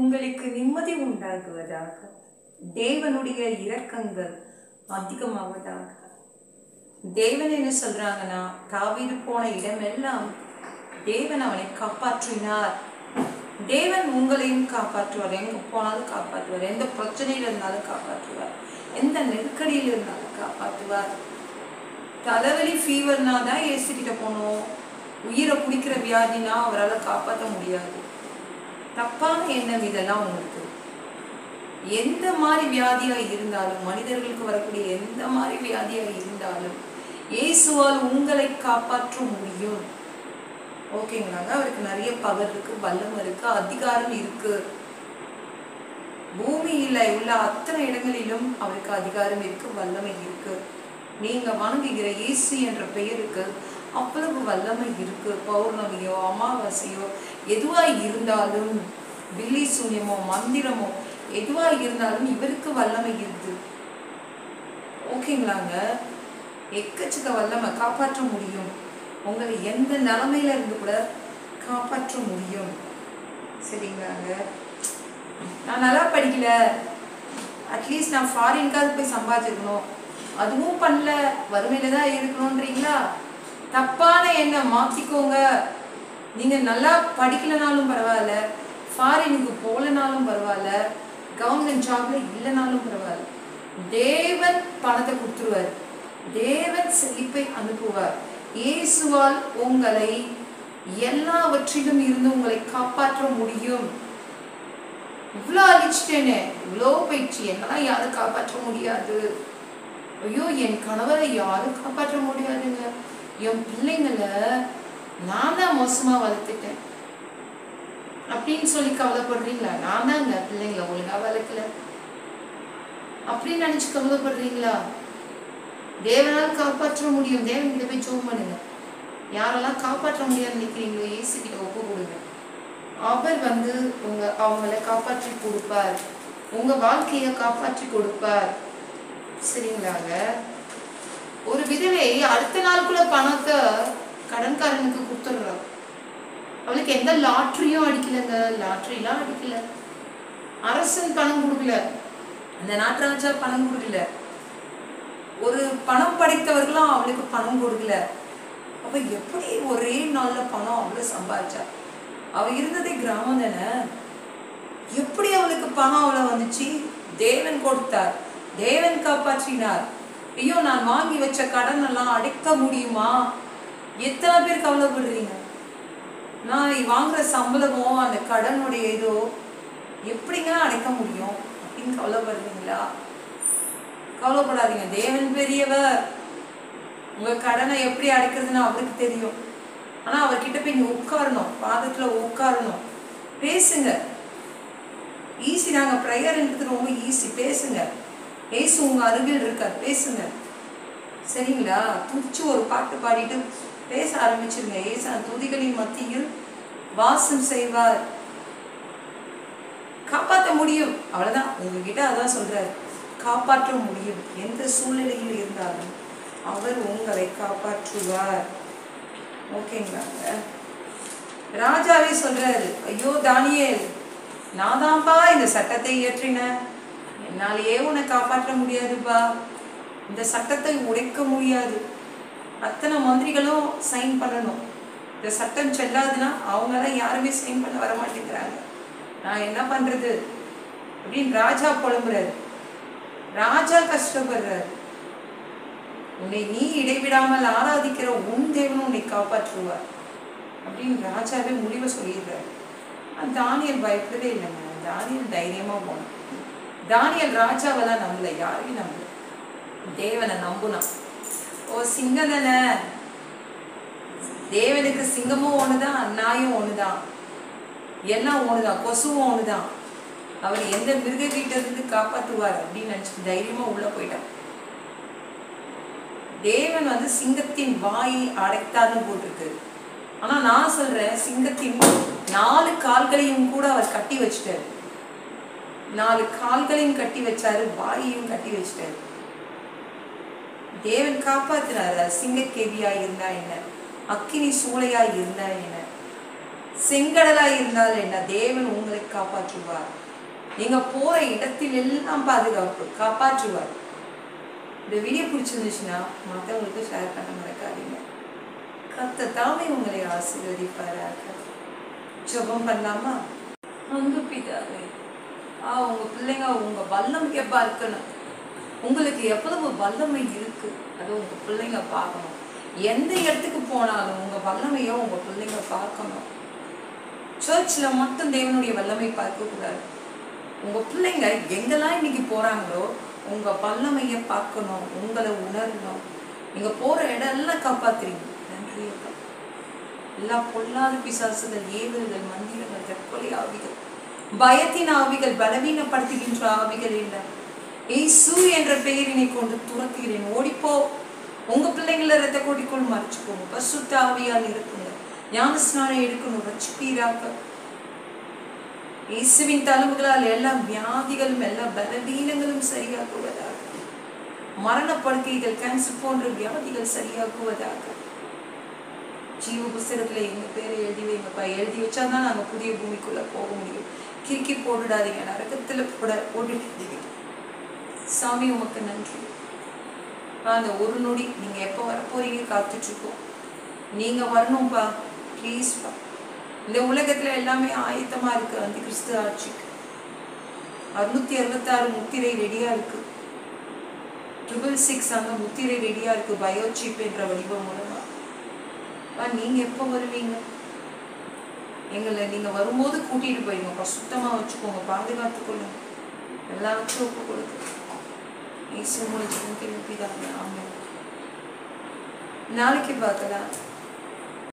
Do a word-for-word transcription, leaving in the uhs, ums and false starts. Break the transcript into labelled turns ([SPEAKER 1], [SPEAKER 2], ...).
[SPEAKER 1] உங்களுக்கு நிம்மதி உண்டாகுவதாக. தேவனுடைய இரக்கங்கள் அதிகமாவதாக. தேவன் என்ன சொல்றாங்கன்னா, தாவீது போன இடமெல்லாம் தேவன் அவனை காப்பாற்றினார். தேவன் உங்களையும் காப்பாற்றுவார். எங்க போனாலும் காப்பாற்றுவார். எந்த பிரச்சனையில இருந்தாலும் காப்பாற்றுவார். எந்த நெருக்கடியில இருந்தாலும் காப்பாற்றுவார். தலைவலி ஃபீவர்னா தான் ஏசி கிட்ட போனோம். உயிரை குடிக்கிற வியாதினா அவரால் காப்பாற்ற முடியாது. தப்பான எண்ணம் இதெல்லாம் உங்களுக்கு. எந்த மாதிரி வியாதியா இருந்தாலும், மனிதர்களுக்கு வரக்கூடிய எந்த மாதிரி வியாதியா இருந்தாலும் இயேசுவால் உங்களை காப்பாற்ற முடியும். ஓகேங்களாங்க. அவருக்கு நிறைய பவர் இருக்கு, வல்லமை இருக்கு, அதிகாரம் இருக்கு. பூமியில உள்ள அத்தனை இடங்களிலும் அவருக்கு அதிகாரம் இருக்கு, வல்லமை இருக்கு. நீங்க வணங்குகிற இயேசு என்ற பெயருக்கு அவ்வளவு வல்லமை இருக்கு. பௌர்ணமியோ அமாவாசையோ எதுவா இருந்தாலும், பில்லி சூன்யமோ மந்திரமோ எதுவா இருந்தாலும் இவருக்கு வல்லமை இருக்கு. ஓகேங்களாங்க. எக்கச்சக்க வல்லமை, காப்பாற்ற முடியும். உங்களை எந்த நிலைமையில இருந்து கூட காப்பாற்ற முடியும். சரிங்களாங்க. நான் நல்லா படிக்கல, அட்லீஸ்ட் நான் ஃபாரின்காவது போய் சம்பாதிச்சிருக்கணும், அதுவும் பண்ணல, வறுமையில தான் இருக்கணும்ன்றீங்களா? தப்பான எண்ணம் மாத்திக்கோங்க. நீங்க நல்லா படிக்கலனாலும் பரவாயில்ல, ஃபாரினுக்கு போலனாலும் பரவாயில்ல, கவர்மெண்ட் ஜாப்ல இல்லைனாலும் பரவாயில்ல, தேவன் பணத்தை கொடுத்துருவார். தேவன் செழிப்பை அனுப்புவார். இயேசுவால் உங்களை எல்லாவற்றிலும் இருந்து உங்களை காப்பாற்ற முடியும். இவ்வளோ அழிச்சிட்டேனே, இவ்வளோ போயிடுச்சு, என்னெல்லாம் யாரும் காப்பாற்ற முடியாது. ஐயோ, என் கணவரை யாரும் காப்பாற்ற முடியாதுங்க, என் பிள்ளைங்களை நான் தான் மோசமா வளர்த்துட்டேன் அப்படின்னு சொல்லி கவலைப்படுறீங்களா? நான் தாங்க பிள்ளைங்களை ஒழுங்கா வளர்க்கல அப்படின்னு நினைச்சு கவலைப்படுறீங்களா? தேவனால் காப்பாற்ற முடியும். தேவன் கிட்ட போய் ஜெபம் பண்ணுங்க. யாரெல்லாம் காப்பாற்ற முடியாதுன்னு நினைக்கிறீங்களோ இயேசு கிட்ட ஒப்பு கொடுங்க. அவர் வந்து உங்க அவங்களை காப்பாற்றி கொடுப்பார். உங்க வாழ்க்கையை காப்பாற்றி கொடுப்பார். சரிங்களாங்க. ஒரு விதவை அடுத்த நாளுக்குள்ள பணத்தை கடன்காரனுக்கு கொடுத்துடுறான். அவளுக்கு எந்த லாட்டரியும் அடிக்கலங்க, லாட்டரிலாம் அடிக்கல, அரசன் பணம் கொடுக்கல, அந்த நாட்டராஜா பணம் கொடுக்கல, ஒரு பணம் படைத்தவர்களும் அவளுக்கு பணம் கொடுக்கல. அப்ப எப்படி ஒரே நாள்ல பணம் அவளை சம்பாதிச்சா? அவ இருந்ததே கிராமம் தானே. எப்படி அவளுக்கு பணம் அவளை வந்துச்சு? தேவன் கொடுத்தார், தேவன் காப்பாற்றினார். ஐயோ, நான் வாங்கி வச்ச கடன் எல்லாம் அடைக்க முடியுமா? எத்தனை பேர் கவலைப்படுறீங்க? நான் வாங்குற சம்பளமோ அந்த கடனுடைய இதோ எப்படிங்க அடைக்க முடியும் அப்படின்னு கவலைப்படுறீங்களா? கவலைப்படாதீங்க. தேவன் பெரியவர். உங்க கடனை எப்படி அடைக்கிறதுன்னு அவருக்கு தெரியும். ஆனா அவர்கிட்ட போய் நீங்க உட்காரணும், பாதத்துல உட்காரணும், பேசுங்க. ஈஸி தாங்க. ப்ரேயர்ன்றது ரொம்ப ஈஸி. பேசுங்க. ஏசு உங்க அருகில் இருக்கார், பேசுங்க. சரிங்களா? துடிச்சு ஒரு பாட்டு பாடிட்டு பேச ஆரம்பிச்சிருங்க. ஏசு துதிகளின் மத்தியில் வாசம் செய்வார். காப்பாற்ற முடியும். அவ்வளவுதான். உங்ககிட்ட அதான் சொல்றாரு, காப்பாற்ற முடியும். எந்த சூழ்நிலையில் இருந்தாலும் அவர் உங்களை காப்பாற்றுவார். ஓகேங்களாங்க. ராஜாவே சொல்றாரு, ஐயோ தானியேல், நான் தான்பா இந்த சட்டத்தை இயற்றினேன், என்னாலேயே உன்னை காப்பாற்ற முடியாதுப்பா, இந்த சட்டத்தை உடைக்க முடியாது. அத்தனை மந்திரிகளும் சைன் பண்ணணும். இந்த சட்டம் செல்லாதுன்னா அவங்கெல்லாம் யாருமே சைன் பண்ண வர மாட்டேங்கிறாங்க, நான் என்ன பண்றது அப்படின்னு ராஜா புலம்புறாரு. ராஜா கஷ்டப்படுறாரு. உன்னை நீ இடைவிடாமல் ஆராதிக்கிற உன் தேவனும் உன்னை காப்பாற்றுவார் அப்படின்னு ராஜாவே முடிவை சொல்லிடுறாரு. தானியல் பயப்படவே இல்லைங்க. தானியல் தைரியமா போனான். தானியல் ராஜாவெல்லாம் நம்பல, யாரையும் நம்பல, தேவனை நம்புனா. ஓ சிங்கம் தானே, தேவனுக்கு சிங்கமும் ஒண்ணுதான், நாயும் ஒண்ணுதான், எல்லாம் ஒண்ணுதான், கொசுவும் ஒண்ணுதான். அவர் எந்த மிருக கிட்ட இருந்து காப்பாற்றுவார் அப்படின்னு நினைச்சு தைரியமா உள்ள போயிட்டான். தேவன் வந்து சிங்கத்தின் வாயை அடைத்தார்னு போட்டிருக்கு. ஆனா நான் சொல்றேன், சிங்கத்தின் நாலு கால்களையும் கூட அவர் கட்டி வச்சுட்டாரு. நாலு கால்களையும் கட்டி வச்சாரு, வாயையும் கட்டி வச்சுட்டாரு. தேவன் காப்பாத்தினாரு. சிங்கக்கேவியா இருந்தா என்ன, அக்கினி சூளையா இருந்தா என்ன, செங்கடலாய் இருந்தால் என்ன, தேவன் உங்களை காப்பாற்றுவார். நீங்க போற இடத்தில் எல்லாம் பாதுகாப்பு காப்பாற்றுவார். இந்த வீடியோ பிடிச்சிருந்துச்சுன்னா மற்றவங்களுக்கு ஷேர் பண்ண மறக்காதீங்க. கர்த்தர் தாமே உங்களை ஆசீர்வதிப்பாராக. ஜெபம் பண்ணலாமா? அன்பு பிதாவே, ஆ உங்க பிள்ளைங்க உங்க வல்லமையை பார்க்கணும். உங்களுக்கு எவ்வளவு வல்லமை இருக்கு அது உங்க பிள்ளைங்க பார்க்கணும். எந்த இடத்துக்கு போனாலும் உங்க வல்லமையோ உங்க பிள்ளைங்க பார்க்கணும். சர்ச்சில் மட்டும் தேவனுடைய வல்லமை பார்க்க கூடாது. உங்க பிள்ளைங்க எங்கெல்லாம் இன்னைக்கு போறாங்களோ உங்க வல்லமையை பார்க்கணும், உங்களை உணரணும். நீங்க போற இடம் எல்லாம் காப்பாத்துறீங்க. நன்றி அப்பா. எல்லா பொல்லாத பிசாசுகள், ஏவல்கள், மந்திரங்கள், தற்கொலை ஆவிகள், பயத்தின் ஆவிகள், பலவீனப்படுத்துகின்ற ஆவிகள் இல்லை, இயேசு என்ற பெயரினை கொண்டு துரத்துகிறேன். ஓடிப்போ. உங்க பிள்ளைங்கள ரத்த கோடிக்குள் மறைச்சுக்கோங்க. பசுத்த ஆவியால் இருக்குங்க. ஞான ஸ்நானம் எடுக்கணும். ரட்சிப்பீராக. இயேசுவின் தழும்புகளால் எல்லா வியாதிகளும் எல்லா பலவீனங்களும் சரியாக்குவதாக. மரணப்படுக்கைகள், கேன்சர் போன்ற வியாதிகள் சரியாக்குவதாக. ஜீவ புஸ்தகத்துல எங்க பேரை எழுதி வைங்கப்பா. எழுதி வச்சாதான் நாங்க புதிய பூமிக்குள்ள போக முடியும். கிறுக்கி போட்டுடாதீங்க, நரகத்துல போட போட்டுட்டீங்க. சாமி உமக்கு நன்றி. அந்த ஒரு நொடி நீங்க எப்ப வர போறீங்க காத்துட்டு இருக்கோம். நீங்க வரணும்பா, ப்ளீஸ்பா. இந்த உலகத்துல எல்லாமே ஆயத்தமா இருக்கு அந்த கிறிஸ்து ஆட்சிக்கு. அறுநூத்தி அறுபத்தி ஆறு முத்திரை ரெடியா இருக்கு. ட்ரிபிள் சிக்ஸ் அந்த முத்திரை ரெடியா இருக்கு. பயோசிப் என்ற வடிவம் மூலமா நீங்க எப்ப வருவீங்க? எங்களை நீங்க வரும்போது கூட்டிட்டு போயிருங்க. சுத்தமா வச்சுக்கோங்க, பாதுகாத்து கொள்ளுங்க. எல்லாத்தையும் ஒப்பு கொடுத்து நாளைக்கு பார்க்கலாம்.